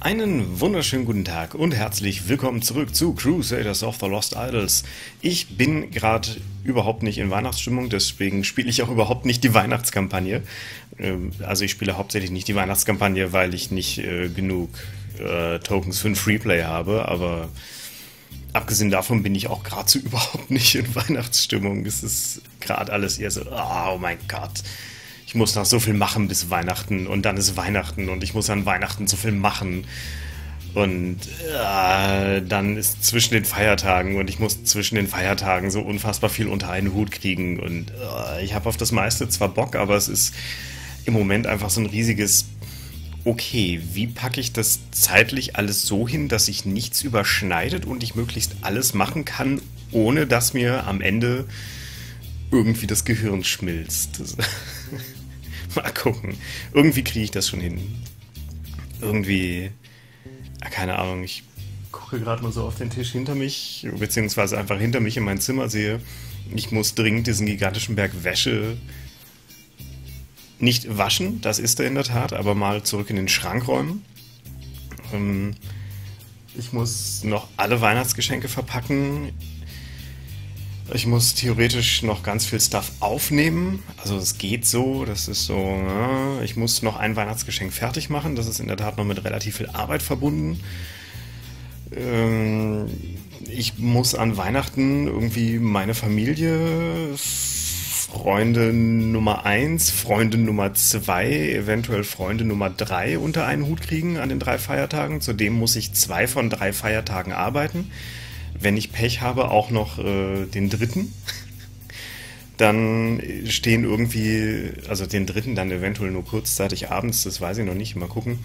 Einen wunderschönen guten Tag und herzlich willkommen zurück zu Crusaders of the Lost Idols. Ich bin gerade überhaupt nicht in Weihnachtsstimmung, deswegen spiele ich auch überhaupt nicht die Weihnachtskampagne. Also ich spiele hauptsächlich nicht die Weihnachtskampagne, weil ich nicht genug Tokens für ein Freeplay habe, aber abgesehen davon bin ich auch gerade so überhaupt nicht in Weihnachtsstimmung. Es ist gerade alles eher so, oh mein Gott. Ich muss noch so viel machen bis Weihnachten und dann ist Weihnachten und ich muss an Weihnachten so viel machen und dann ist zwischen den Feiertagen und ich muss zwischen den Feiertagen so unfassbar viel unter einen Hut kriegen und ich habe auf das meiste zwar Bock, aber es ist im Moment einfach so ein riesiges okay, wie packe ich das zeitlich alles so hin, dass sich nichts überschneidet und ich möglichst alles machen kann, ohne dass mir am Ende irgendwie das Gehirn schmilzt. Mal gucken. Irgendwie kriege ich das schon hin. Irgendwie, keine Ahnung, ich gucke gerade mal so auf den Tisch hinter mich, beziehungsweise einfach hinter mich in mein Zimmer sehe. Ich muss dringend diesen gigantischen Berg Wäsche nicht waschen, das ist er in der Tat, aber mal zurück in den Schrank räumen. Ich muss noch alle Weihnachtsgeschenke verpacken. Ich muss theoretisch noch ganz viel Stuff aufnehmen. Also es geht so, das ist so, ja, ich muss noch ein Weihnachtsgeschenk fertig machen. Das ist in der Tat noch mit relativ viel Arbeit verbunden. Ich muss an Weihnachten irgendwie meine Familie, Freunde Nummer 1, Freunde Nummer 2, eventuell Freunde Nummer 3 unter einen Hut kriegen an den 3 Feiertagen. Zudem muss ich 2 von 3 Feiertagen arbeiten. Wenn ich Pech habe, auch noch den dritten. Dann stehen irgendwie, also den dritten dann eventuell nur kurzzeitig abends, das weiß ich noch nicht, mal gucken.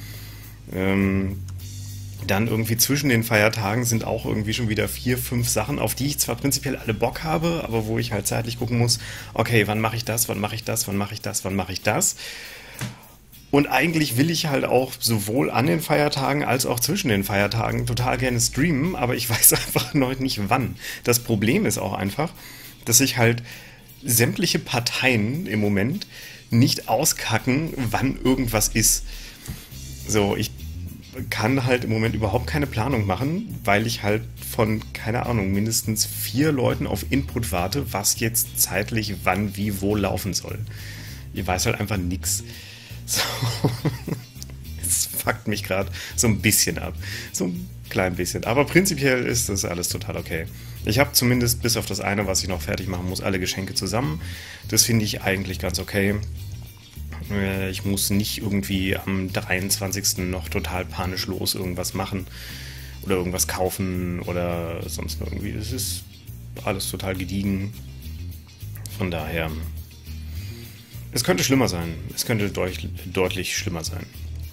Dann irgendwie zwischen den Feiertagen sind auch irgendwie schon wieder 4, 5 Sachen, auf die ich zwar prinzipiell alle Bock habe, aber wo ich halt zeitlich gucken muss, okay, wann mache ich das, wann mache ich das, wann mache ich das, wann mache ich das. Und eigentlich will ich halt auch sowohl an den Feiertagen als auch zwischen den Feiertagen total gerne streamen, aber ich weiß einfach noch nicht wann. Das Problem ist auch einfach, dass sich halt sämtliche Parteien im Moment nicht auskacken, wann irgendwas ist. So, ich kann halt im Moment überhaupt keine Planung machen, weil ich halt von, keine Ahnung, mindestens 4 Leuten auf Input warte, was jetzt zeitlich wann, wie, wo laufen soll. Ich weiß halt einfach nix. So. Es fuckt mich gerade so ein bisschen ab. So ein klein bisschen. Aber prinzipiell ist das alles total okay. Ich habe zumindest bis auf das eine, was ich noch fertig machen muss, alle Geschenke zusammen. Das finde ich eigentlich ganz okay. Ich muss nicht irgendwie am 23. noch total panisch los irgendwas machen oder irgendwas kaufen oder sonst irgendwie. Das ist alles total gediegen. Von daher, es könnte schlimmer sein. Es könnte deutlich schlimmer sein.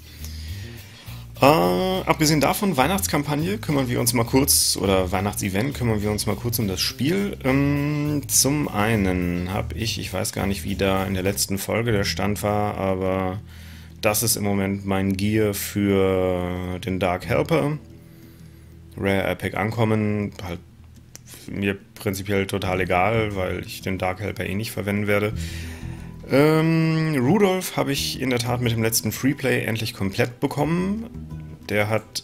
Abgesehen davon, Weihnachtskampagne kümmern wir uns mal kurz, oder Weihnachtsevent kümmern wir uns mal kurz um das Spiel. Zum einen habe ich weiß gar nicht, wie da in der letzten Folge der Stand war, aber das ist im Moment mein Gear für den Dark Helper. Rare Epic ankommen, halt mir prinzipiell total egal, weil ich den Dark Helper eh nicht verwenden werde. Rudolph habe ich in der Tat mit dem letzten Freeplay endlich komplett bekommen. Der hat,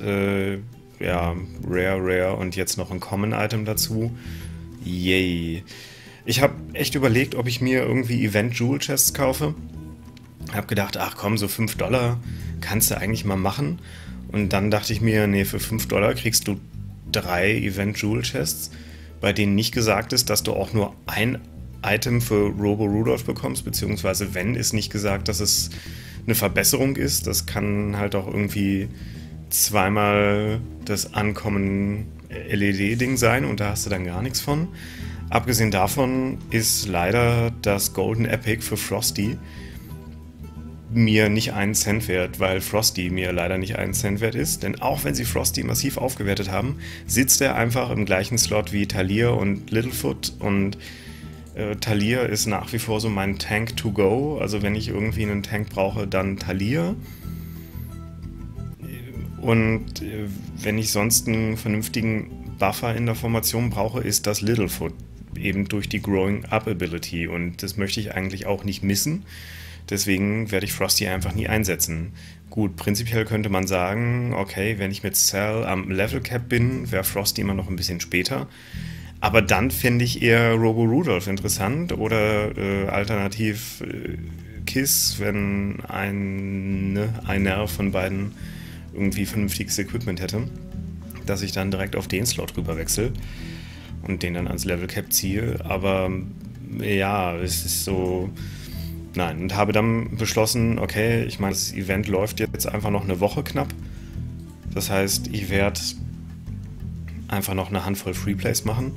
Rare und jetzt noch ein Common Item dazu. Yay. Ich habe echt überlegt, ob ich mir irgendwie Event Jewel Chests kaufe. Hab gedacht, ach komm, so $5 kannst du eigentlich mal machen. Und dann dachte ich mir, nee, für $5 kriegst du 3 Event Jewel Chests, bei denen nicht gesagt ist, dass du auch nur ein Item für Robo Rudolph bekommst, beziehungsweise wenn, ist nicht gesagt, dass es eine Verbesserung ist. Das kann halt auch irgendwie zweimal das Ankommen LED-Ding sein und da hast du dann gar nichts von. Abgesehen davon ist leider das Golden Epic für Frosty mir nicht einen Cent wert, weil Frosty mir leider nicht einen Cent wert ist, denn auch wenn sie Frosty massiv aufgewertet haben, sitzt er einfach im gleichen Slot wie Talia und Littlefoot und Talia ist nach wie vor so mein Tank to go, also wenn ich irgendwie einen Tank brauche, dann Talia. Und wenn ich sonst einen vernünftigen Buffer in der Formation brauche, ist das Littlefoot, eben durch die Growing Up Ability und das möchte ich eigentlich auch nicht missen. Deswegen werde ich Frosty einfach nie einsetzen. Gut, prinzipiell könnte man sagen, okay, wenn ich mit Cell am Level Cap bin, wäre Frosty immer noch ein bisschen später. Aber dann finde ich eher Robo-Rudolph interessant oder alternativ Kiss, wenn einer von beiden irgendwie vernünftiges Equipment hätte, dass ich dann direkt auf den Slot rüber wechsle und den dann ans Level Cap ziehe. Aber ja, es ist so. Nein, und habe dann beschlossen, okay, ich meine, das Event läuft jetzt einfach noch eine Woche knapp. Das heißt, ich werde einfach noch eine Handvoll Freeplays machen.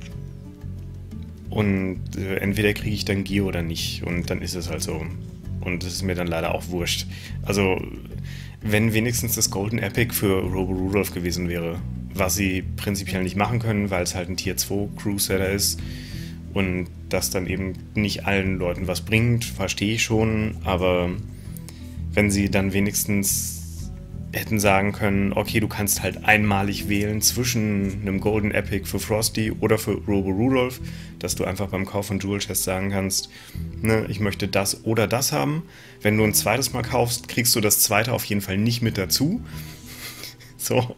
Und entweder kriege ich dann Gear oder nicht. Und dann ist es halt so. Und das ist mir dann leider auch wurscht. Also, wenn wenigstens das Golden Epic für Robo Rudolph gewesen wäre, was sie prinzipiell nicht machen können, weil es halt ein Tier 2 Crusader ist und das dann eben nicht allen Leuten was bringt, verstehe ich schon, aber wenn sie dann wenigstens hätten sagen können, okay, du kannst halt einmalig wählen zwischen einem Golden Epic für Frosty oder für Robo Rudolph, dass du einfach beim Kauf von Jewel Chest sagen kannst, ne, ich möchte das oder das haben. Wenn du ein zweites Mal kaufst, kriegst du das zweite auf jeden Fall nicht mit dazu. So.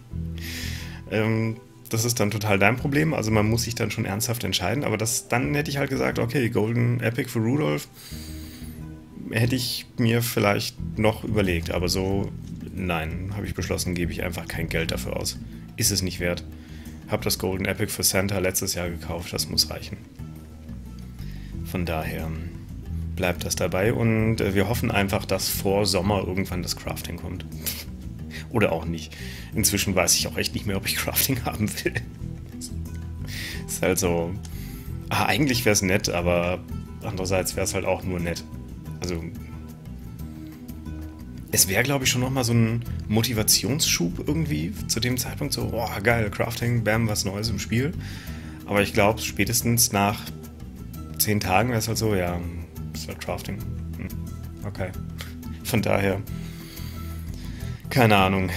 Das ist dann total dein Problem, also man muss sich dann schon ernsthaft entscheiden, aber dann hätte ich halt gesagt, okay, Golden Epic für Rudolph hätte ich mir vielleicht noch überlegt, aber so, nein, habe ich beschlossen, gebe ich einfach kein Geld dafür aus. Ist es nicht wert. Habe das Golden Epic für Santa letztes Jahr gekauft, das muss reichen. Von daher bleibt das dabei und wir hoffen einfach, dass vor Sommer irgendwann das Crafting kommt. Oder auch nicht. Inzwischen weiß ich auch echt nicht mehr, ob ich Crafting haben will. Ist halt so. Eigentlich wäre es nett, aber andererseits wäre es halt auch nur nett. Also. Es wäre, glaube ich, schon nochmal so ein Motivationsschub irgendwie zu dem Zeitpunkt. So, oh, geil, Crafting, bam, was Neues im Spiel. Aber ich glaube, spätestens nach 10 Tagen wäre es halt so, ja, ist halt Crafting. Okay. Von daher. Keine Ahnung.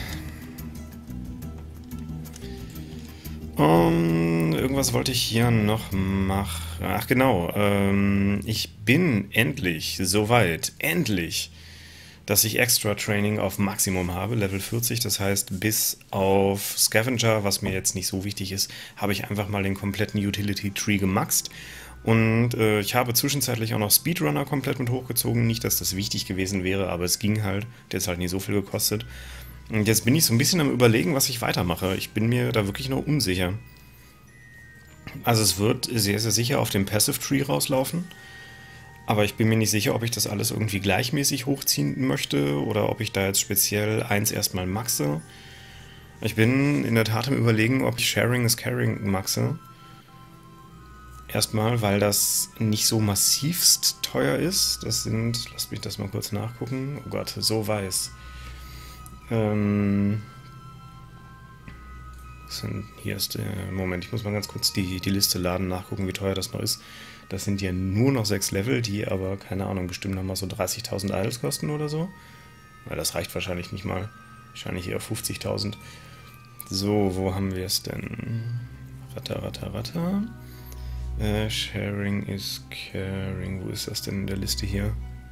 Irgendwas wollte ich hier noch machen. Ach genau. Ich bin endlich soweit, dass ich Extra Training auf Maximum habe, Level 40. Das heißt, bis auf Scavenger, was mir jetzt nicht so wichtig ist, habe ich einfach mal den kompletten Utility Tree gemaxt. Und ich habe zwischenzeitlich auch noch Speedrunner komplett mit hochgezogen. Nicht, dass das wichtig gewesen wäre, aber es ging halt. Der hat halt nicht so viel gekostet. Und jetzt bin ich so ein bisschen am Überlegen, was ich weitermache. Ich bin mir da wirklich noch unsicher. Also es wird sehr, sehr sicher auf dem Passive Tree rauslaufen. Aber ich bin mir nicht sicher, ob ich das alles irgendwie gleichmäßig hochziehen möchte oder ob ich da jetzt speziell eins erstmal maxe. Ich bin in der Tat am Überlegen, ob ich Sharing is Caring maxe. Erstmal, weil das nicht so massivst teuer ist. Das sind, lasst mich das mal kurz nachgucken. Oh Gott, so weiß. Hier ist der Moment, ich muss mal ganz kurz die Liste laden, nachgucken, wie teuer das noch ist. Das sind ja nur noch 6 Level, die aber, keine Ahnung, bestimmt nochmal so 30.000 Idols kosten oder so. Ja, das reicht wahrscheinlich nicht mal. Wahrscheinlich eher 50.000. So, wo haben wir es denn? Ratter. Sharing is Caring. Wo ist das denn in der Liste hier?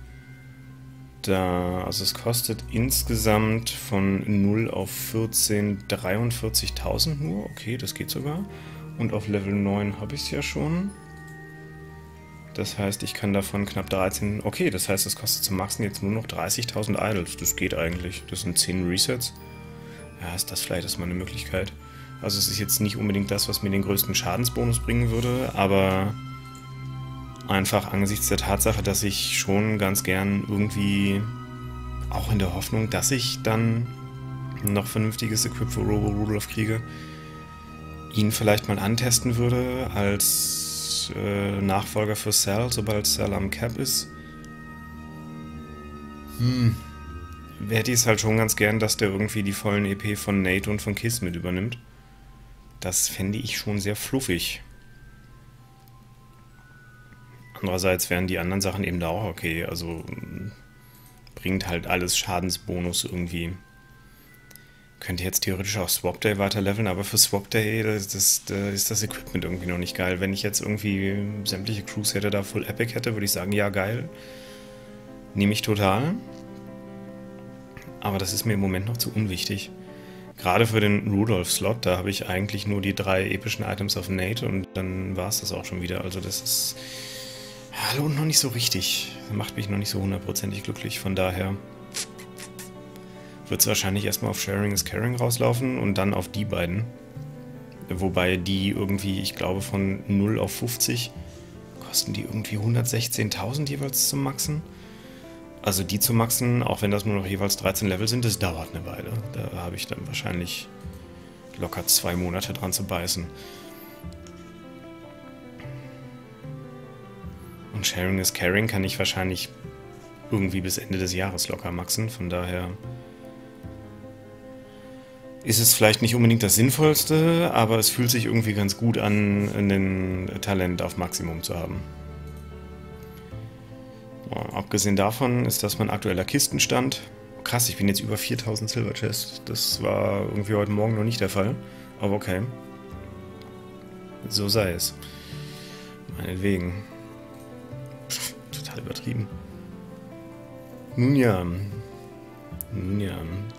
Da, also es kostet insgesamt von 0 auf 14 43.000 nur. Okay, das geht sogar. Und auf Level 9 habe ich es ja schon. Das heißt, ich kann davon knapp 13... Okay, das heißt, es kostet zum Maxen jetzt nur noch 30.000 Idols. Das geht eigentlich. Das sind 10 Resets. Ja, ist das vielleicht erstmal eine Möglichkeit. Also es ist jetzt nicht unbedingt das, was mir den größten Schadensbonus bringen würde, aber einfach angesichts der Tatsache, dass ich schon ganz gern irgendwie, auch in der Hoffnung, dass ich dann noch vernünftiges Equip für Robo Rudolph kriege, ihn vielleicht mal antesten würde als Nachfolger für Cell, sobald Cell am Cap ist. Hätte ich es halt schon ganz gern, dass der irgendwie die vollen EP von Nate und von Kiss mit übernimmt. Das fände ich schon sehr fluffig. Andererseits wären die anderen Sachen eben da auch okay. Also bringt halt alles Schadensbonus irgendwie. Könnte jetzt theoretisch auch Swap Day weiter leveln, aber für Swap Day da ist das Equipment irgendwie noch nicht geil. Wenn ich jetzt irgendwie sämtliche Crusader da Full Epic hätte, würde ich sagen, ja geil. Nehme ich total. Aber das ist mir im Moment noch zu unwichtig. Gerade für den Rudolph-Slot, da habe ich eigentlich nur die 3 epischen Items auf Nate und dann war es das auch schon wieder. Also das ist lohnt noch nicht so richtig. Macht mich noch nicht so hundertprozentig glücklich. Von daher wird es wahrscheinlich erstmal auf Sharing is Caring rauslaufen und dann auf die beiden. Wobei die irgendwie, ich glaube, von 0 auf 50 kosten die irgendwie 116.000 jeweils zum Maxen. Also die zu maxen, auch wenn das nur noch jeweils 13 Level sind, das dauert eine Weile. Da habe ich dann wahrscheinlich locker 2 Monate dran zu beißen. Und Sharing is Caring kann ich wahrscheinlich irgendwie bis Ende des Jahres locker maxen. Von daher ist es vielleicht nicht unbedingt das Sinnvollste, aber es fühlt sich irgendwie ganz gut an, ein Talent auf Maximum zu haben. Ja, abgesehen davon ist das mein aktueller Kistenstand. Krass, ich bin jetzt über 4000 Silver Chests. Das war irgendwie heute Morgen noch nicht der Fall. Aber okay. So sei es. Meinetwegen. Total übertrieben. Nun ja. Nun ja.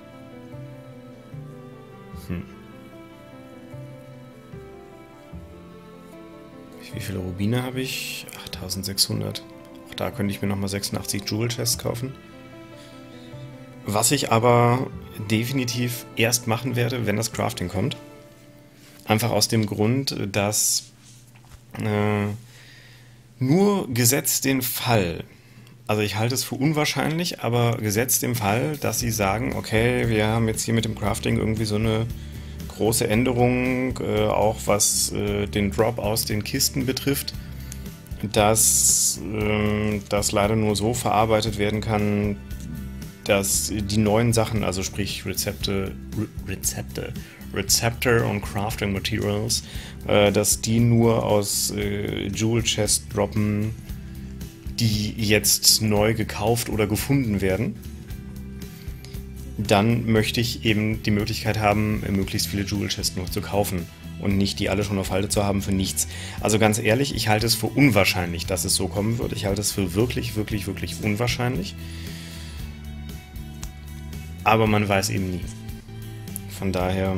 Wie viele Rubine habe ich? 8600. Auch da könnte ich mir nochmal 86 Jewel Chests kaufen. Was ich aber definitiv erst machen werde, wenn das Crafting kommt. Einfach aus dem Grund, dass nur gesetzt den Fall, also ich halte es für unwahrscheinlich, aber gesetzt den Fall, dass sie sagen, okay, wir haben jetzt hier mit dem Crafting irgendwie so eine große Änderung, auch was den Drop aus den Kisten betrifft, dass das leider nur so verarbeitet werden kann, dass die neuen Sachen, also sprich Receptor und Crafting Materials, dass die nur aus Jewel Chest droppen, die jetzt neu gekauft oder gefunden werden. Dann möchte ich eben die Möglichkeit haben, möglichst viele Jewel Chests noch zu kaufen und nicht die alle schon auf Halde zu haben für nichts. Also ganz ehrlich, ich halte es für unwahrscheinlich, dass es so kommen wird. Ich halte es für wirklich, wirklich, wirklich unwahrscheinlich. Aber man weiß eben nie. Von daher,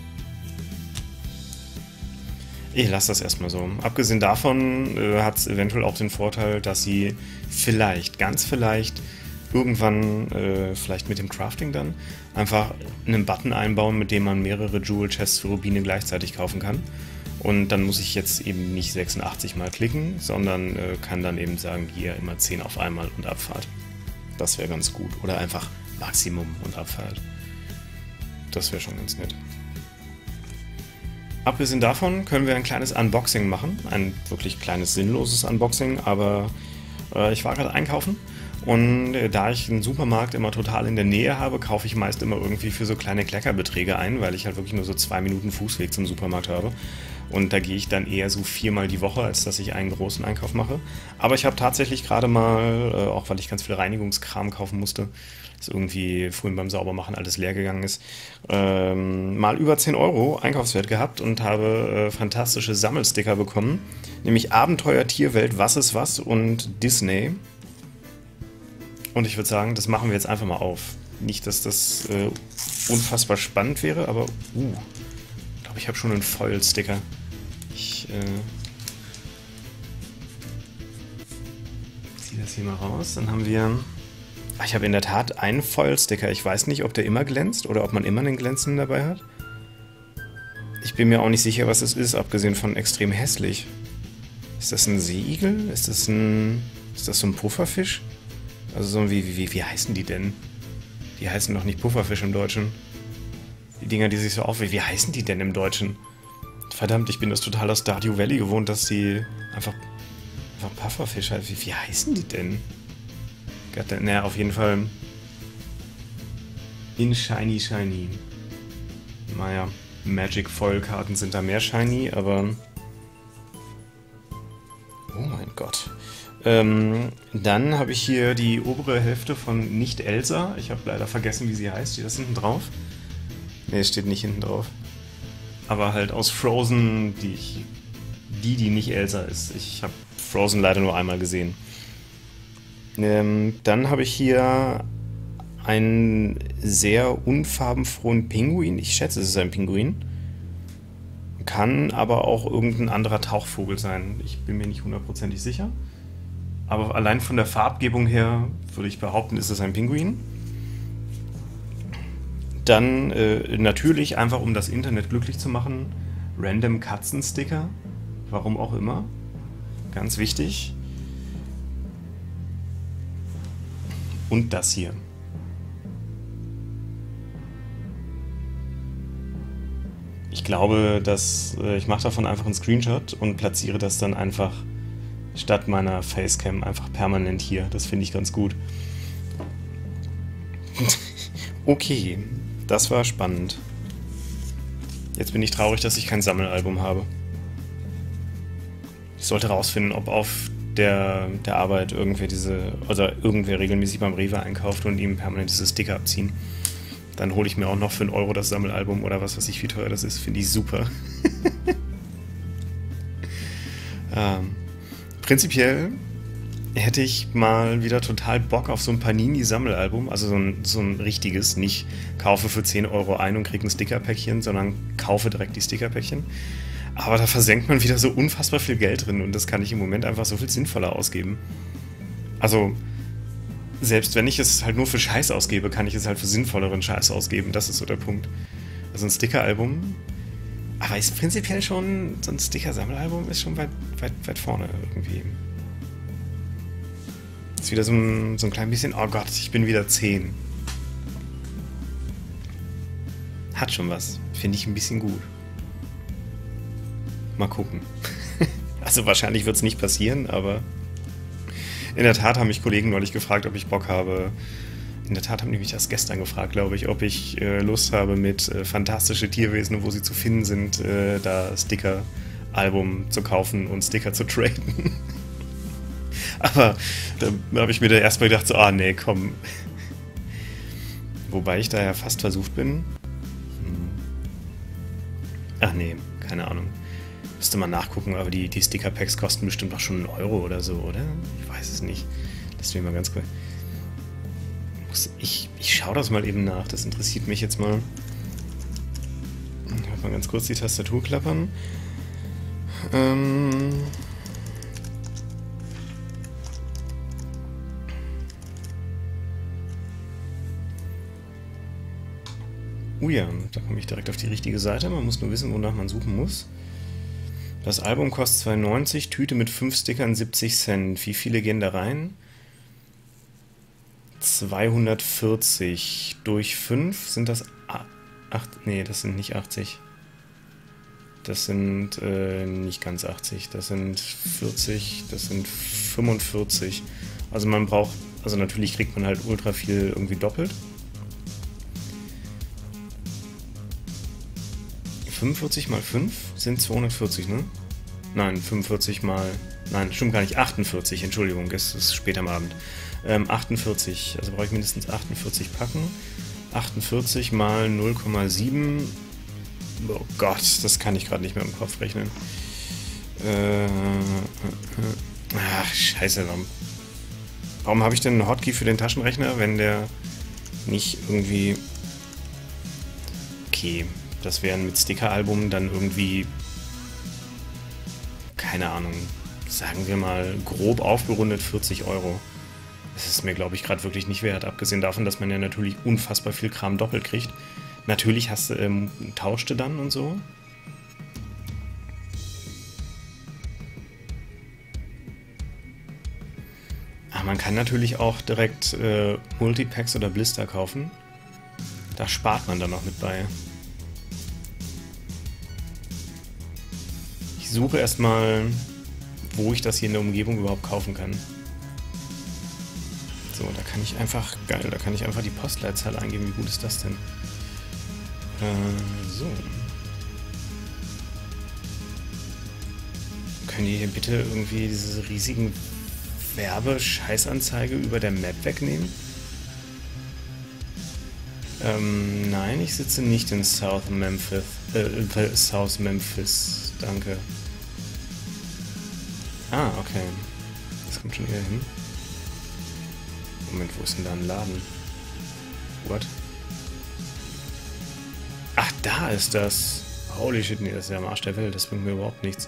ich lasse das erstmal so. Abgesehen davon hat es eventuell auch den Vorteil, dass sie vielleicht, ganz vielleicht, irgendwann, vielleicht mit dem Crafting dann, einfach einen Button einbauen, mit dem man mehrere Jewel Chests für Rubine gleichzeitig kaufen kann. Und dann muss ich jetzt eben nicht 86 Mal klicken, sondern kann dann eben sagen, hier immer 10 auf einmal und Abfahrt. Das wäre ganz gut. Oder einfach Maximum und Abfahrt. Das wäre schon ganz nett. Abgesehen davon können wir ein kleines Unboxing machen. Ein wirklich kleines, sinnloses Unboxing, aber ich war gerade einkaufen und da ich einen Supermarkt immer total in der Nähe habe, kaufe ich meist immer irgendwie für so kleine Kleckerbeträge ein, weil ich halt wirklich nur so 2 Minuten Fußweg zum Supermarkt habe. Und da gehe ich dann eher so 4-mal die Woche, als dass ich einen großen Einkauf mache. Aber ich habe tatsächlich gerade mal, auch weil ich ganz viel Reinigungskram kaufen musste, das irgendwie vorhin beim Saubermachen alles leer gegangen ist, mal über 10 Euro Einkaufswert gehabt und habe fantastische Sammelsticker bekommen. Nämlich Abenteuer, Tierwelt, Was ist was und Disney. Und ich würde sagen, das machen wir jetzt einfach mal auf. Nicht, dass das unfassbar spannend wäre, aber ich glaube, ich habe schon einen Foil-Sticker. Ich ziehe das hier mal raus. Dann haben wir... Ich habe in der Tat einen Foil-Sticker. Ich weiß nicht, ob der immer glänzt oder ob man immer einen glänzenden dabei hat. Ich bin mir auch nicht sicher, was es ist, abgesehen von extrem hässlich. Ist das ein Seeigel? Ist das so ein Pufferfisch? Also so wie heißen die denn? Die heißen doch nicht Pufferfisch im Deutschen. Die Dinger, die sich so aufwählen. Wie heißen die denn im Deutschen? Verdammt, ich bin das total aus Stardew Valley gewohnt, dass die einfach Pufferfisch heißen. Wie heißen die denn? Naja, auf jeden Fall in Shiny Shiny. Naja, Magic Foil Karten sind da mehr Shiny, aber... Oh mein Gott. Dann habe ich hier die obere Hälfte von Nicht Elsa. Ich habe leider vergessen, wie sie heißt. Steht das hinten drauf? Ne, steht nicht hinten drauf. Aber halt aus Frozen, die nicht Elsa ist. Ich habe Frozen leider nur einmal gesehen. Dann habe ich hier einen sehr unfarbenfrohen Pinguin. Ich schätze, es ist ein Pinguin. Kann aber auch irgendein anderer Tauchvogel sein. Ich bin mir nicht hundertprozentig sicher. Aber allein von der Farbgebung her würde ich behaupten, ist es ein Pinguin. Dann natürlich, einfach um das Internet glücklich zu machen, random Katzensticker. Warum auch immer. Ganz wichtig. Und das hier. Ich glaube, dass ich mache davon einfach einen Screenshot und platziere das dann einfach statt meiner Facecam einfach permanent hier. Das finde ich ganz gut. Okay, das war spannend. Jetzt bin ich traurig, dass ich kein Sammelalbum habe. Ich sollte rausfinden, ob auf der Arbeit irgendwer regelmäßig beim Rewe einkauft und ihm permanent diese Sticker abziehen. Dann hole ich mir auch noch für 1 Euro das Sammelalbum oder was weiß ich, wie teuer das ist. Finde ich super. Prinzipiell hätte ich mal wieder total Bock auf so ein Panini-Sammelalbum. Also so ein richtiges. Nicht kaufe für 10 Euro ein und kriege ein Stickerpäckchen, sondern kaufe direkt die Stickerpäckchen. Aber da versenkt man wieder so unfassbar viel Geld drin und das kann ich im Moment einfach so viel sinnvoller ausgeben. Also, selbst wenn ich es halt nur für Scheiß ausgebe, kann ich es halt für sinnvolleren Scheiß ausgeben. Das ist so der Punkt. Also ein Stickeralbum, aber ist prinzipiell schon, so ein Sticker-Sammelalbum ist schon weit vorne irgendwie. Ist wieder so ein klein bisschen, oh Gott, ich bin wieder 10. Hat schon was. Finde ich ein bisschen gut. Mal gucken. Also wahrscheinlich wird es nicht passieren, aber in der Tat haben mich Kollegen neulich gefragt, ob ich Bock habe. In der Tat haben die mich das gestern gefragt, glaube ich, ob ich Lust habe, mit fantastische Tierwesen, wo sie zu finden sind, da Sticker-Album zu kaufen und Sticker zu traden. Aber da habe ich mir dann erstmal gedacht, so, nee, komm. Wobei ich da ja fast versucht bin. Ach nee, keine Ahnung. Müsste man nachgucken, aber die Sticker-Packs kosten bestimmt auch schon 1 Euro oder so, oder? Ich weiß es nicht. Lass mich mal ganz kurz. Ich schaue das mal eben nach, das interessiert mich jetzt mal. Ich werde mal ganz kurz die Tastatur klappern. Ja, da komme ich direkt auf die richtige Seite. Man muss nur wissen, wonach man suchen muss. Das Album kostet 2,90, Tüte mit 5 Stickern 70 Cent. Wie viele gehen da rein? 240 durch 5 sind das 8. Nee, das sind nicht 80. Das sind nicht ganz 80. Das sind 40, das sind 45. Also man braucht, also natürlich kriegt man halt ultra viel irgendwie doppelt. 45 mal 5 sind 240, ne? Nein, 45 mal... Nein, stimmt gar nicht. 48, Entschuldigung, es ist spät am Abend. 48, also brauche ich mindestens 48 Packen. 48 mal 0,7... Oh Gott, das kann ich gerade nicht mehr im Kopf rechnen. Ach, scheiße. Warum habe ich denn einen Hotkey für den Taschenrechner, wenn der nicht irgendwie... Okay, das wären mit Sticker-Album dann irgendwie... Keine Ahnung, sagen wir mal grob aufgerundet 40 Euro. Das ist mir, glaube ich, gerade wirklich nicht wert. Abgesehen davon, dass man ja natürlich unfassbar viel Kram doppelt kriegt. Natürlich tauschte dann und so. Aber man kann natürlich auch direkt Multipacks oder Blister kaufen. Da spart man dann noch mit bei. Ich suche erstmal, wo ich das hier in der Umgebung überhaupt kaufen kann. So, da kann ich einfach, geil, da kann ich einfach die Postleitzahl eingeben. Wie gut ist das denn? So. Können die hier bitte irgendwie diese riesigen Werbescheißanzeige über der Map wegnehmen? Nein, ich sitze nicht in South Memphis. Danke. Ah, okay. Das kommt schon wieder hin. Moment, wo ist denn da ein Laden? What? Ach, da ist das. Holy shit, nee, das ist ja am Arsch der Welt. Das bringt mir überhaupt nichts.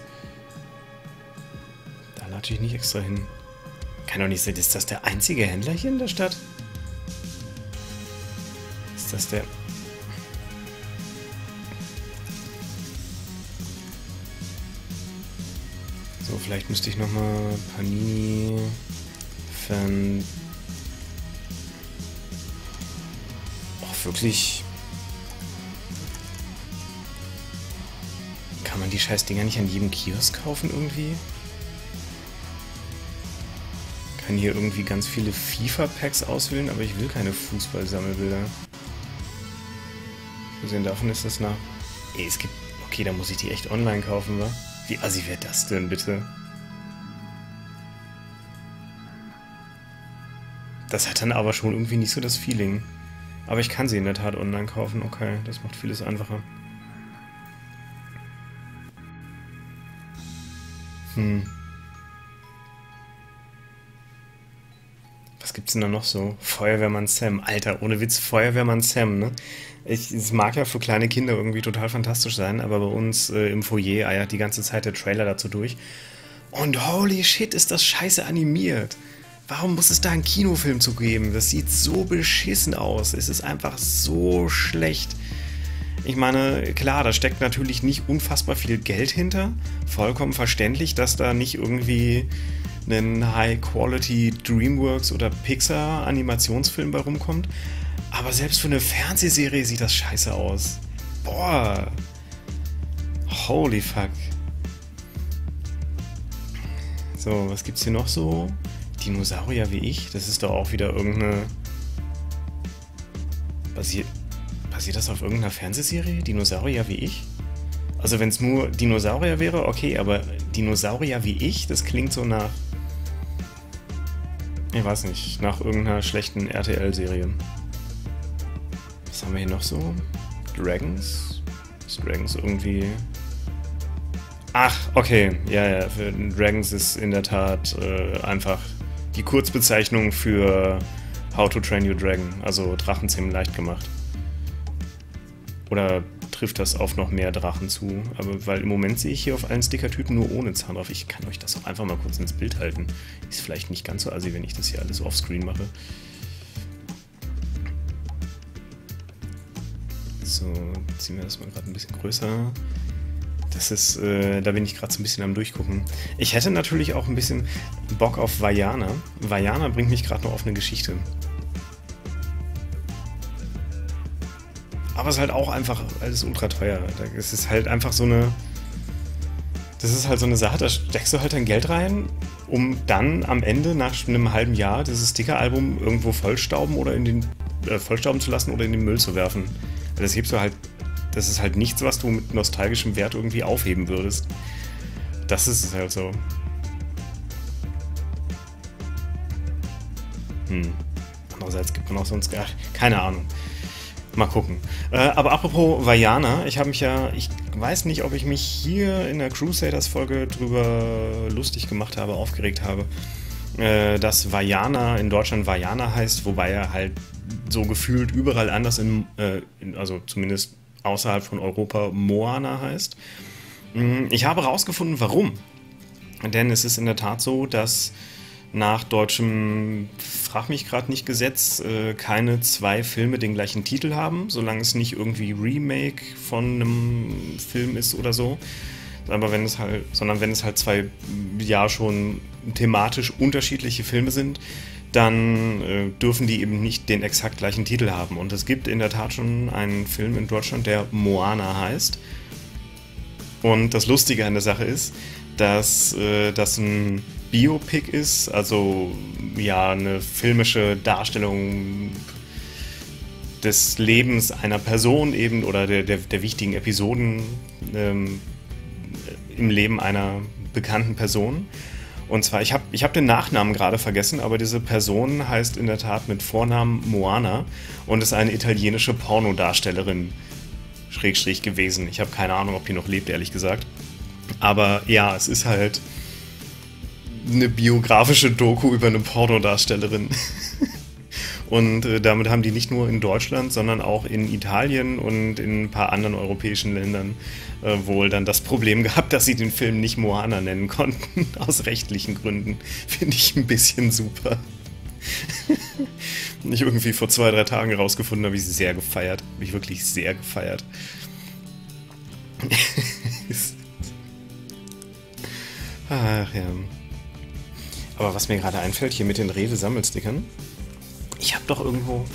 Da latsche ich nicht extra hin. Kann doch nicht sein. Ist das der einzige Händler hier in der Stadt? Ist das der... So, vielleicht müsste ich nochmal Panini... Auch wirklich... Kann man die scheiß Dinger nicht an jedem Kiosk kaufen irgendwie? Kann hier irgendwie ganz viele FIFA-Packs auswählen, aber ich will keine Fußball-Sammelbilder. Abgesehen davon ist das nach... Ey, es gibt... Okay, da muss ich die echt online kaufen, wa? Wie assi wäre das denn, bitte? Das hat dann aber schon irgendwie nicht so das Feeling. Aber ich kann sie in der Tat online kaufen, okay, das macht vieles einfacher. Was gibt's denn da noch so? Feuerwehrmann Sam. Alter, ohne Witz, Feuerwehrmann Sam, ne? Es mag ja für kleine Kinder irgendwie total fantastisch sein, aber bei uns im Foyer eiert die ganze Zeit der Trailer dazu durch. Und holy shit, ist das scheiße animiert. Warum muss es da einen Kinofilm zu geben? Das sieht so beschissen aus. Es ist einfach so schlecht. Ich meine, klar, da steckt natürlich nicht unfassbar viel Geld hinter. Vollkommen verständlich, dass da nicht irgendwie ein High-Quality DreamWorks oder Pixar-Animationsfilm bei rumkommt. Aber selbst für eine Fernsehserie sieht das scheiße aus. Boah. Holy fuck. So, was gibt's hier noch so? Dinosaurier wie ich? Das ist doch auch wieder irgendeine... Basiert das auf irgendeiner Fernsehserie? Dinosaurier wie ich? Also wenn es nur Dinosaurier wäre, okay, aber Dinosaurier wie ich, das klingt so nach... Ich weiß nicht, nach irgendeiner schlechten RTL-Serie. Was haben wir hier noch so? Dragons? Ist Dragons irgendwie... Ach, okay, ja, für Dragons ist in der Tat einfach die Kurzbezeichnung für How to Train Your Dragon, also Drachenzähmen leicht gemacht. Oder trifft das auf noch mehr Drachen zu? Aber weil im Moment sehe ich hier auf allen Stickertüten nur ohne Zahn drauf. Ich kann euch das auch einfach mal kurz ins Bild halten. Ist vielleicht nicht ganz so assi, wenn ich das hier alles offscreen mache. So, ziehen wir das mal gerade ein bisschen größer. Das ist, da bin ich gerade so ein bisschen am Durchgucken. Ich hätte natürlich auch ein bisschen Bock auf Vaiana. Vaiana bringt mich gerade noch auf eine Geschichte. Aber es ist halt auch einfach alles ultra teuer. Es ist halt einfach so eine... Das ist halt so eine Sache, da steckst du halt dein Geld rein, um dann am Ende nach einem halben Jahr dieses Sticker-Album irgendwo vollstauben oder vollstauben zu lassen oder in den Müll zu werfen. Das hebst du halt... Das ist halt nichts, was du mit nostalgischem Wert irgendwie aufheben würdest. Das ist es halt so. Andererseits gibt man auch sonst... Ach, keine Ahnung. Mal gucken. Aber apropos Vaiana, ich weiß nicht, ob ich mich hier in der Crusaders-Folge drüber lustig gemacht habe, aufgeregt habe, dass Vaiana in Deutschland Vaiana heißt, wobei er halt so gefühlt überall anders also zumindest außerhalb von Europa Moana heißt. Ich habe herausgefunden, warum. Denn es ist in der Tat so, dass nach deutschem, frag mich gerade nicht, Gesetz keine zwei Filme den gleichen Titel haben, solange es nicht irgendwie Remake von einem Film ist oder so. Aber wenn es halt zwei ja schon thematisch unterschiedliche Filme sind, dann dürfen die eben nicht den exakt gleichen Titel haben. Und es gibt in der Tat schon einen Film in Deutschland, der Moana heißt. Und das Lustige an der Sache ist, dass das ein Biopic ist, also ja eine filmische Darstellung des Lebens einer Person eben oder der wichtigen Episoden im Leben einer bekannten Person. Und zwar, ich hab den Nachnamen gerade vergessen, aber diese Person heißt in der Tat mit Vornamen Moana und ist eine italienische Pornodarstellerin, Schrägstrich gewesen. Ich habe keine Ahnung, ob die noch lebt, ehrlich gesagt. Aber ja, es ist halt eine biografische Doku über eine Pornodarstellerin. Und damit haben die nicht nur in Deutschland, sondern auch in Italien und in ein paar anderen europäischen Ländern wohl dann das Problem gehabt, dass sie den Film nicht Moana nennen konnten, aus rechtlichen Gründen. Finde ich ein bisschen super. Und ich irgendwie vor 2, 3 Tagen rausgefunden, habe ich sehr gefeiert. Habe ich wirklich sehr gefeiert. Ach ja. Aber was mir gerade einfällt, hier mit den Rewe-Sammelstickern, ich habe doch irgendwo...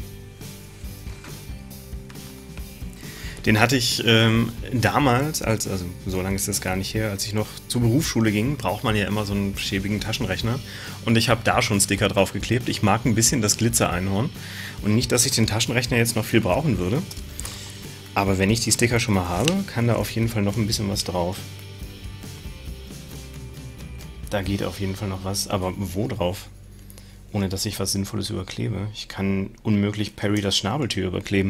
Den hatte ich damals, also so lange ist das gar nicht her, als ich noch zur Berufsschule ging, braucht man ja immer so einen schäbigen Taschenrechner. Und ich habe da schon Sticker draufgeklebt. Ich mag ein bisschen das Glitzer-Einhorn. Und nicht, dass ich den Taschenrechner jetzt noch viel brauchen würde. Aber wenn ich die Sticker schon mal habe, kann da auf jeden Fall noch ein bisschen was drauf. Da geht auf jeden Fall noch was. Aber wo drauf? Ohne dass ich was Sinnvolles überklebe. Ich kann unmöglich Perry das Schnabeltier überkleben.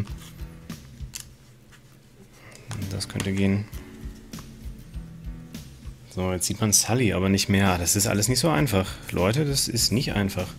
Das könnte gehen. So, jetzt sieht man Sully aber nicht mehr. Das ist alles nicht so einfach. Leute, das ist nicht einfach.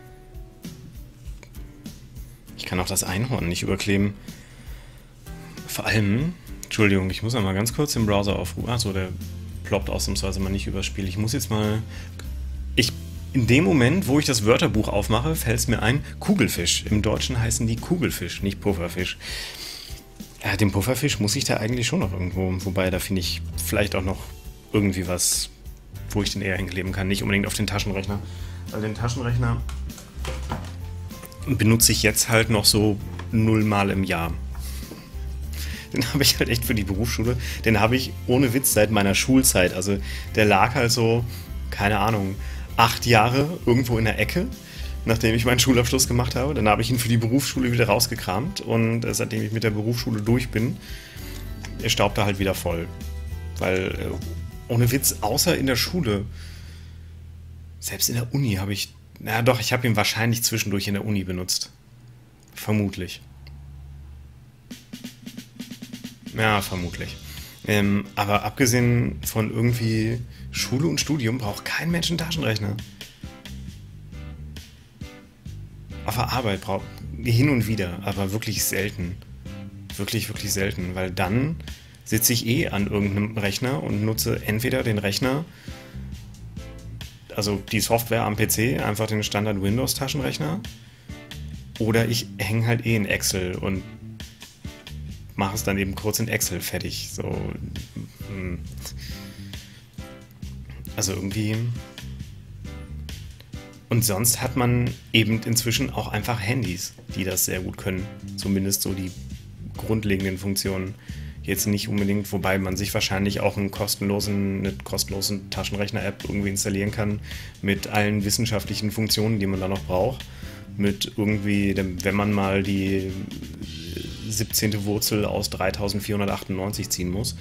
Ich kann auch das Einhorn nicht überkleben. Vor allem, Entschuldigung, ich muss einmal ganz kurz den Browser aufrufen. Achso, der ploppt ausnahmsweise mal nicht übers Spiel. Ich muss jetzt mal... In dem Moment, wo ich das Wörterbuch aufmache, fällt es mir ein, Kugelfisch. Im Deutschen heißen die Kugelfisch, nicht Pufferfisch. Ja, den Pufferfisch muss ich da eigentlich schon noch irgendwo. Wobei, da finde ich vielleicht auch noch irgendwie was, wo ich den eher hinkleben kann. Nicht unbedingt auf den Taschenrechner. Weil den Taschenrechner benutze ich jetzt halt noch so 0-mal im Jahr. Den habe ich halt echt für die Berufsschule. Den habe ich ohne Witz seit meiner Schulzeit. Also der lag halt so, keine Ahnung, 8 Jahre irgendwo in der Ecke, nachdem ich meinen Schulabschluss gemacht habe. Dann habe ich ihn für die Berufsschule wieder rausgekramt und seitdem ich mit der Berufsschule durch bin, staubt er halt wieder voll. Weil, ohne Witz, außer in der Schule, selbst in der Uni habe ich, na doch, ich habe ihn wahrscheinlich zwischendurch in der Uni benutzt. Vermutlich. Ja, vermutlich. Aber abgesehen von irgendwie Schule und Studium braucht kein Mensch einen Taschenrechner. Auf der Arbeit braucht hin und wieder, aber wirklich selten. Wirklich, wirklich selten, weil dann sitze ich eh an irgendeinem Rechner und nutze entweder den Rechner, also die Software am PC, einfach den Standard Windows Taschenrechner, oder ich hänge halt eh in Excel und mache es dann eben kurz in Excel fertig. So, also irgendwie. Und sonst hat man eben inzwischen auch einfach Handys, die das sehr gut können. Zumindest so die grundlegenden Funktionen. Jetzt nicht unbedingt, wobei man sich wahrscheinlich auch eine kostenlosen Taschenrechner-App irgendwie installieren kann mit allen wissenschaftlichen Funktionen, die man da noch braucht. Mit irgendwie, wenn man mal die 17. Wurzel aus 3498 ziehen muss.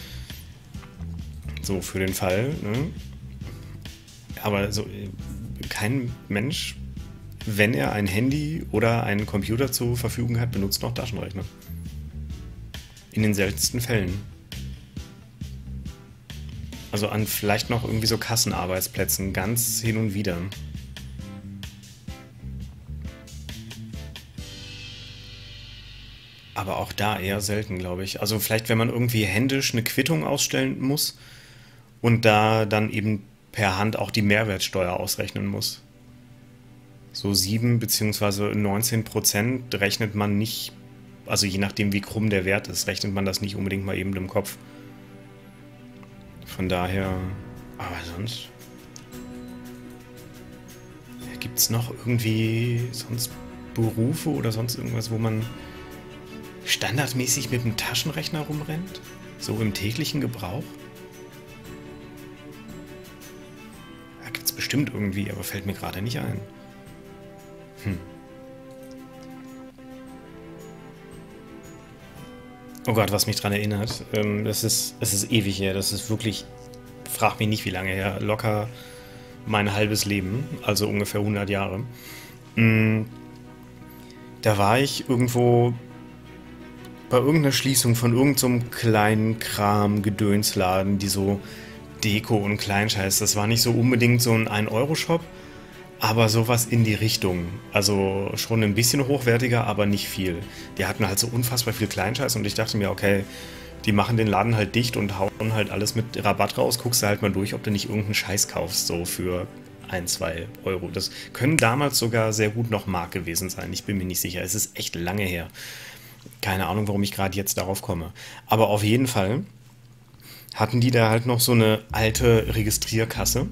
So für den Fall. Ne? Aber so, kein Mensch, wenn er ein Handy oder einen Computer zur Verfügung hat, benutzt noch Taschenrechner. In den seltensten Fällen. Also an vielleicht noch irgendwie so Kassenarbeitsplätzen, ganz hin und wieder. Aber auch da eher selten, glaube ich. Also vielleicht, wenn man irgendwie händisch eine Quittung ausstellen muss und da dann eben per Hand auch die Mehrwertsteuer ausrechnen muss. So 7 bzw. 19% rechnet man nicht, also je nachdem wie krumm der Wert ist, rechnet man das nicht unbedingt mal eben im Kopf. Von daher, aber sonst... Gibt es noch irgendwie sonst Berufe oder sonst irgendwas, wo man standardmäßig mit dem Taschenrechner rumrennt? So im täglichen Gebrauch? Da gibt es bestimmt irgendwie, aber fällt mir gerade nicht ein. Oh Gott, was mich dran erinnert. Es ist ewig her. Das ist wirklich, frag mich nicht wie lange her. Locker mein halbes Leben, also ungefähr 100 Jahre. Da war ich irgendwo bei irgendeiner Schließung von irgendeinem so kleinen Kram-Gedönsladen, die so Deko und Kleinscheiß. Das war nicht so unbedingt so ein 1-Euro-Shop, Aber sowas in die Richtung. Also schon ein bisschen hochwertiger, aber nicht viel. Die hatten halt so unfassbar viel Kleinscheiß und ich dachte mir, okay, die machen den Laden halt dicht und hauen halt alles mit Rabatt raus. Guckst du halt mal durch, ob du nicht irgendeinen Scheiß kaufst, so für 1, 2 Euro. Das können damals sogar sehr gut noch Mark gewesen sein. Ich bin mir nicht sicher. Es ist echt lange her. Keine Ahnung, warum ich gerade jetzt darauf komme. Aber auf jeden Fall hatten die da halt noch so eine alte Registrierkasse.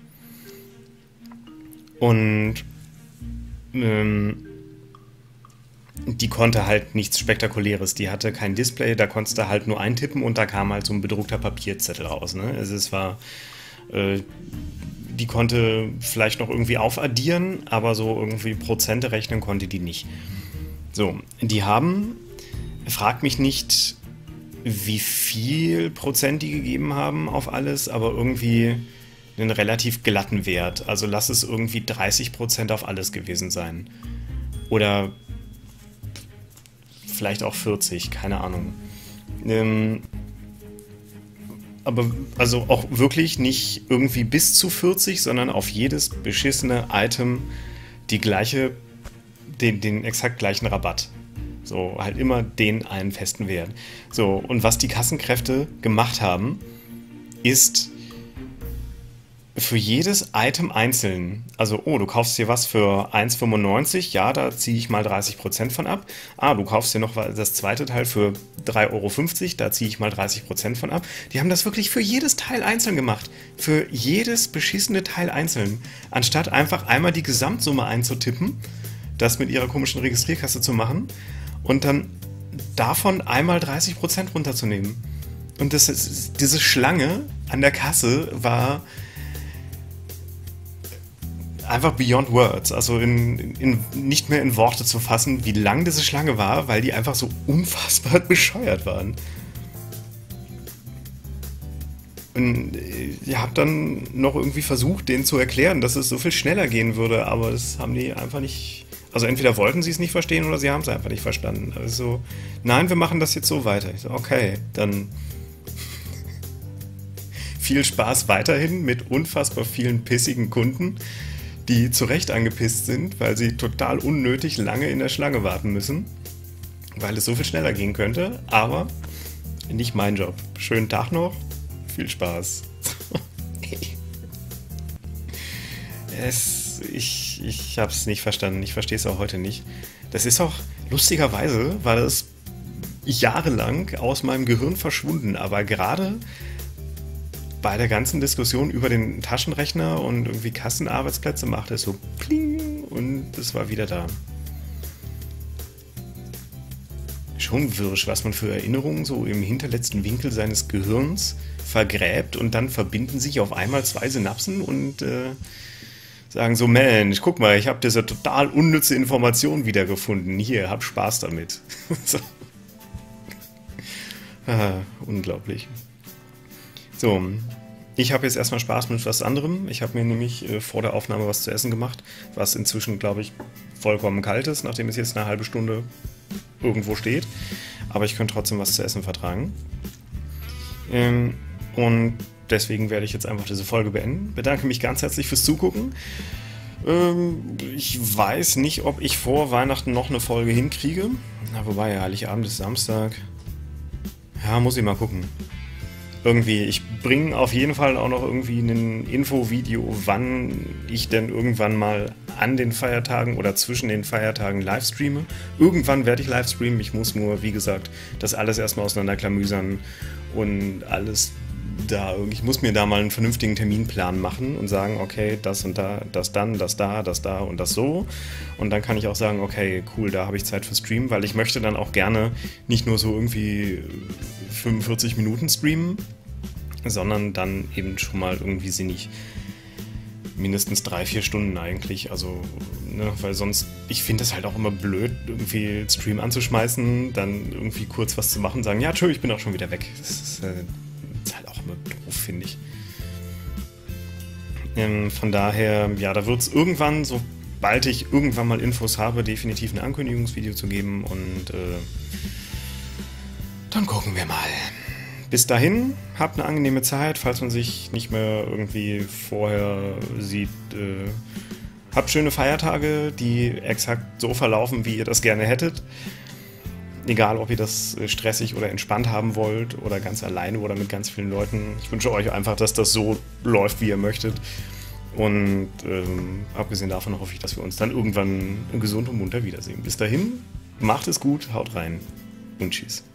Und ähm, die konnte halt nichts Spektakuläres. Die hatte kein Display, da konntest du halt nur eintippen und da kam halt so ein bedruckter Papierzettel raus. Ne? Also es war, äh, die konnte vielleicht noch irgendwie aufaddieren, aber so irgendwie Prozente rechnen konnte die nicht. So, die haben, frag mich nicht, wie viel Prozent die gegeben haben auf alles, aber irgendwie einen relativ glatten Wert. Also lass es irgendwie 30% auf alles gewesen sein. Oder vielleicht auch 40, keine Ahnung. Ähm, aber also auch wirklich nicht irgendwie bis zu 40, sondern auf jedes beschissene Item die gleiche, den exakt gleichen Rabatt. So, halt immer den einen festen Wert. So, und was die Kassenkräfte gemacht haben, ist für jedes Item einzeln, also, oh, du kaufst dir was für 1,95, ja, da ziehe ich mal 30% von ab. Ah, du kaufst dir noch das zweite Teil für 3,50 Euro, da ziehe ich mal 30% von ab. Die haben das wirklich für jedes Teil einzeln gemacht. Für jedes beschissene Teil einzeln. Anstatt einfach einmal die Gesamtsumme einzutippen, das mit ihrer komischen Registrierkasse zu machen und dann davon einmal 30% runterzunehmen. Und diese Schlange an der Kasse war einfach beyond words, also nicht mehr in Worte zu fassen, wie lang diese Schlange war, weil die einfach so unfassbar bescheuert waren. Und ich habe dann noch irgendwie versucht, denen zu erklären, dass es so viel schneller gehen würde, aber das haben die einfach nicht. Also entweder wollten sie es nicht verstehen oder sie haben es einfach nicht verstanden. Also, nein, wir machen das jetzt so weiter. Ich so, okay, dann viel Spaß weiterhin mit unfassbar vielen pissigen Kunden, die zu Recht angepisst sind, weil sie total unnötig lange in der Schlange warten müssen, weil es so viel schneller gehen könnte, aber nicht mein Job. Schönen Tag noch, viel Spaß. Ich habe es nicht verstanden, ich verstehe es auch heute nicht. Das ist auch, lustigerweise war das jahrelang aus meinem Gehirn verschwunden, aber gerade bei der ganzen Diskussion über den Taschenrechner und irgendwie Kassenarbeitsplätze machte es so pling und es war wieder da. Schon wirsch, was man für Erinnerungen so im hinterletzten Winkel seines Gehirns vergräbt und dann verbinden sich auf einmal zwei Synapsen und sagen so, Mensch, guck mal, ich habe diese total unnütze Information wiedergefunden. Hier, hab Spaß damit. So. Unglaublich. So, ich habe jetzt erstmal Spaß mit was anderem. Ich habe mir nämlich vor der Aufnahme was zu essen gemacht, was inzwischen, glaube ich, vollkommen kalt ist, nachdem es jetzt eine halbe Stunde irgendwo steht. Aber ich könnte trotzdem was zu essen vertragen. Und deswegen werde ich jetzt einfach diese Folge beenden. Bedanke mich ganz herzlich fürs Zugucken. Ich weiß nicht, ob ich vor Weihnachten noch eine Folge hinkriege. Na, wobei, ja, Heiligabend ist Samstag. Ja, muss ich mal gucken. Irgendwie, ich bringe auf jeden Fall auch noch irgendwie ein Infovideo, wann ich denn irgendwann mal an den Feiertagen oder zwischen den Feiertagen live streame. Irgendwann werde ich live streamen, ich muss nur, wie gesagt, das alles erstmal auseinanderklamüsern und alles da, ich muss mir da mal einen vernünftigen Terminplan machen und sagen, okay, das und da, das dann, das da und das so. Und dann kann ich auch sagen, okay, cool, da habe ich Zeit für Stream, weil ich möchte dann auch gerne nicht nur so irgendwie 45 Minuten streamen, sondern dann eben schon mal irgendwie sinnig mindestens 3-4 Stunden eigentlich, also, ne, weil sonst, ich finde das halt auch immer blöd, irgendwie Stream anzuschmeißen, dann irgendwie kurz was zu machen, sagen, ja, tschö, ich bin auch schon wieder weg. Das ist halt auch immer doof, finde ich. Von daher, ja, da wird es irgendwann, sobald ich irgendwann mal Infos habe, definitiv ein Ankündigungsvideo zu geben und dann gucken wir mal. Bis dahin, habt eine angenehme Zeit, falls man sich nicht mehr irgendwie vorher sieht. Habt schöne Feiertage, die exakt so verlaufen, wie ihr das gerne hättet. Egal, ob ihr das stressig oder entspannt haben wollt oder ganz alleine oder mit ganz vielen Leuten. Ich wünsche euch einfach, dass das so läuft, wie ihr möchtet. Und abgesehen davon hoffe ich, dass wir uns dann irgendwann gesund und munter wiedersehen. Bis dahin, macht es gut, haut rein und tschüss.